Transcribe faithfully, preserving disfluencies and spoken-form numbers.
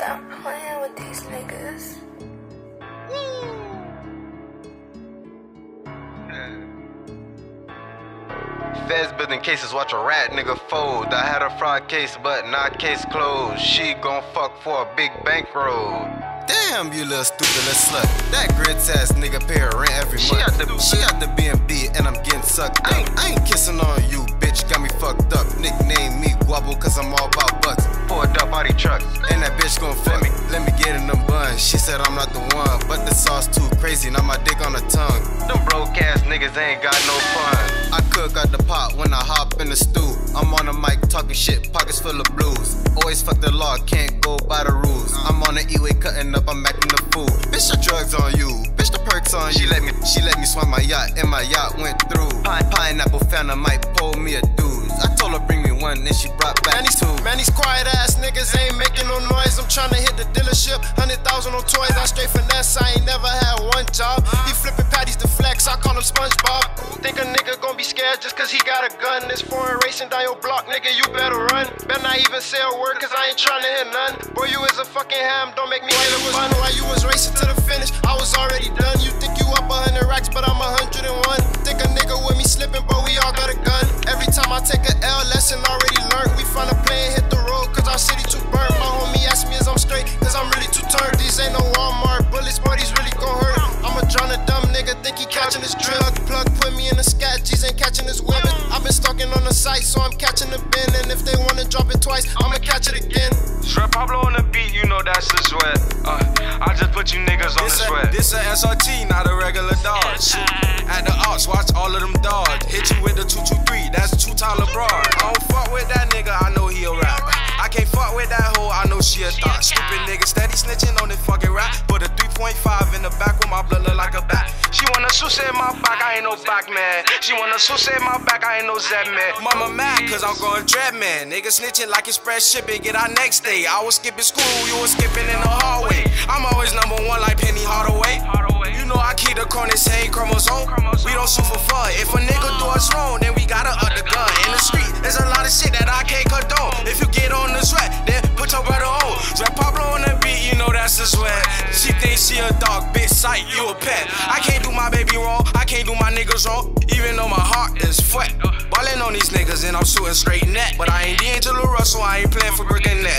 Stop playing with these niggas. Feds building cases, watch a rat nigga fold. I had a fraud case, but not case closed. She gon' fuck for a big bankroll. Damn, you little stupid little slut. That grits ass nigga pay her rent every month. She got the, she got the B and B and I'm getting sucked up. I ain't, I ain't kissing on you, bitch, got me fucked up. Nickname me Gwuapo cause I'm all about bucks. Pulled up body truck, and that bitch gon' fuck me. Let me get in them buns. She said I'm not the one, but the sauce too crazy, now my dick on the tongue. Them broke ass niggas ain't got no fun. I cook out the pot when I hop in the stew. I'm on the mic talking shit, pockets full of blues. Always fuck the law, can't go by the rules. I'm on the E-way cutting up, I'm acting the fool. Bitch, the drugs on you, bitch, the perks on you. She let me, she let me swim my yacht, and my yacht went through. Pine, pineapple found a might pull me a dude. I told her bring me one, then she brought back man, two. Man, these quiet ass niggas ain't making no noise. I'm tryna hit the dealership, hundred thousand on toys. I straight finesse, I ain't never had one job. He flipping patties to flex, I call him SpongeBob. Think a nigga gon' be scared just cause he got a gun. This foreign racing down your block, nigga, you better run. Better not even say a word cause I ain't tryna hear none. Boy, you is a fucking ham, don't make me wait. It was fun while you was racing to the finish, I was already done. You think you up a hundred racks, but I'm a hundred and one. Think a nigga with me slipping, but we all got a gun. Every time I take a L, lesson already learned. We find a plane, hit the road cause our city too burnt. My homie asked me is I'm straight cause I'm really too turned. These ain't no Walmart bullets, boy, these really gon' hurt. I'm a drown a dumb nigga, think he catching his drill. Plug put me in the scat, G's ain't catching his women. I've been stalking on the site, so I'm catching the bin. And if they wanna drop it twice, I'ma catch it again. Jwett Pablo on the beat, you know that's the Jwett. Uh, I just put you niggas on this the a, sweat. This a S R T, not a regular Dodge. At the Ox, watch all of them dogs. Hit you with the two two three, that's two Tyler Broad. I don't fuck with that nigga, I know he a rap. I can't fuck with that hoe, I know she a thought. Stupid nigga steady snitching on this fucking rap. Put a three point five in the back with my blood look like a bat. She wanna suce in my back, I ain't no back man. She wanna suce in my back, I ain't no Zed man. Mama mad cause I'm going dread man. Nigga snitching like express shipping, get our next day. I was skipping school, you was skipping in the hallway. I'm always number one like Penny Hardaway. You know I keep the corner same chromosome. We don't shoot for fun. If a nigga do us wrong, then we gotta up the gun. In the street, there's a lot of shit that I can't condone. If you get on the sweat, then put your brother on. Jwett Pablo on the beat, you know that's the sweat. She thinks she a dog, bitch, sight, you a pet. I can't do my baby wrong, I can't do my niggas wrong. Even though my heart is wet. Ballin' on these niggas and I'm shooting straight net. But I ain't D'Angelo Russell, I ain't playing for brick and net.